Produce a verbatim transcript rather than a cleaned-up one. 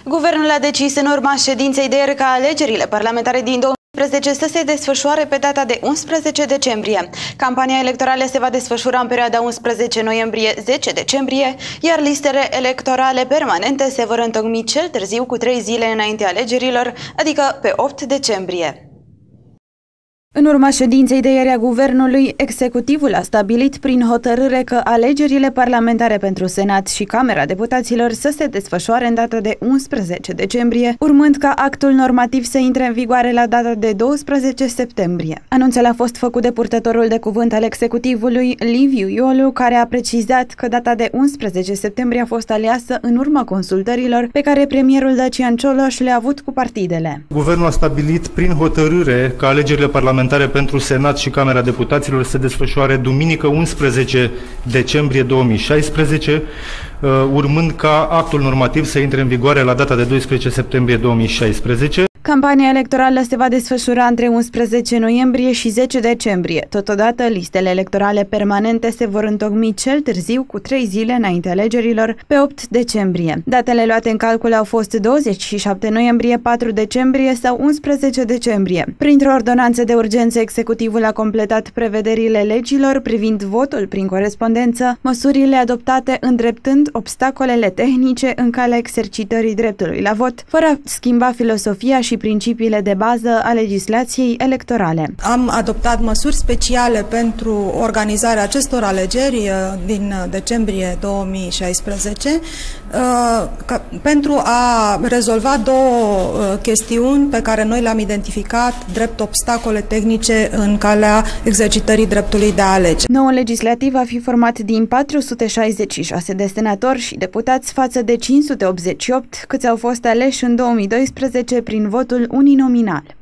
Guvernul a decis în urma ședinței de ieri ca alegerile parlamentare din două mii unsprezece să se desfășoare pe data de unsprezece decembrie. Campania electorală se va desfășura în perioada unsprezece noiembrie - zece decembrie, iar listele electorale permanente se vor întocmi cel târziu cu trei zile înainte alegerilor, adică pe opt decembrie. În urma ședinței de ieri a Guvernului, executivul a stabilit prin hotărâre că alegerile parlamentare pentru Senat și Camera Deputaților să se desfășoare în data de unsprezece decembrie, urmând ca actul normativ să intre în vigoare la data de douăsprezece septembrie. Anunțul a fost făcut de purtătorul de cuvânt al executivului, Liviu Iolu, care a precizat că data de unsprezece septembrie a fost aleasă în urma consultărilor pe care premierul Dacian Cioloș le-a avut cu partidele. Guvernul a stabilit prin hotărâre că alegerile parlamentare pentru Senat și Camera Deputaților se desfășoare duminică unsprezece decembrie două mii șaisprezece, urmând ca actul normativ să intre în vigoare la data de doisprezece septembrie două mii șaisprezece. Campania electorală se va desfășura între unsprezece noiembrie și zece decembrie. Totodată, listele electorale permanente se vor întocmi cel târziu cu trei zile înainte alegerilor, pe opt decembrie. Datele luate în calcul au fost douăzeci și șapte noiembrie, patru decembrie sau unsprezece decembrie. Printr-o ordonanță de urgență, executivul a completat prevederile legilor privind votul prin corespondență, măsurile adoptate îndreptând obstacolele tehnice în calea exercitării dreptului la vot, fără a schimba filosofia și și principiile de bază a legislației electorale. Am adoptat măsuri speciale pentru organizarea acestor alegeri din decembrie două mii șaisprezece pentru a rezolva două chestiuni pe care noi le-am identificat drept obstacole tehnice în calea exercitării dreptului de a alege. Noul legislativ va fi format din patru sute șaizeci și șase de senatori și deputați față de cinci sute optzeci și opt câți au fost aleși în două mii doisprezece prin votul uninominal.